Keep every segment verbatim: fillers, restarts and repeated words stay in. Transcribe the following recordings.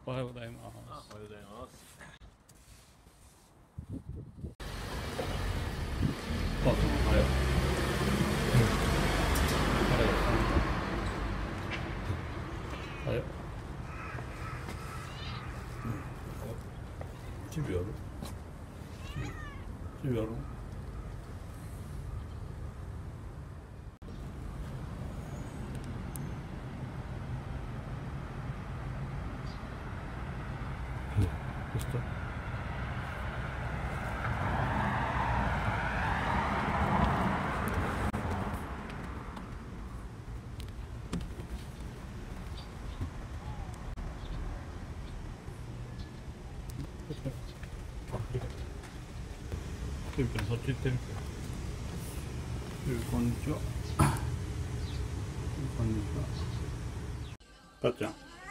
おはようございます。 あ、おはようございます。 おはよう。おはよう。おはよう。チビある？チビある？どうした？チビちゃん、そっち行ってみて。チビ、こんにちは。こんにちは。かっちゃん。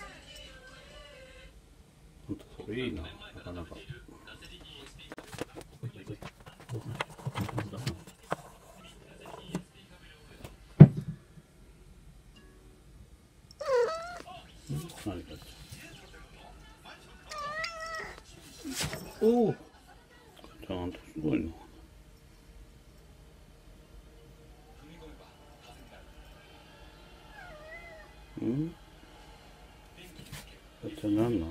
ほんとそれいいな、なかなか。何かおお、ちゃんとすごいな。うん？かっちゃんなんなん？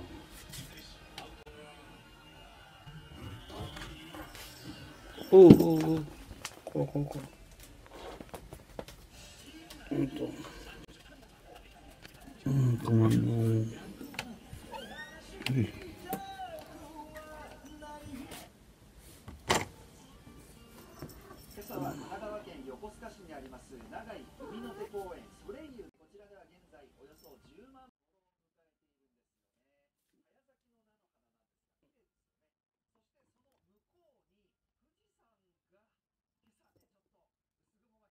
おおおお、こうこうこう。ほんと。うん、ごめんな。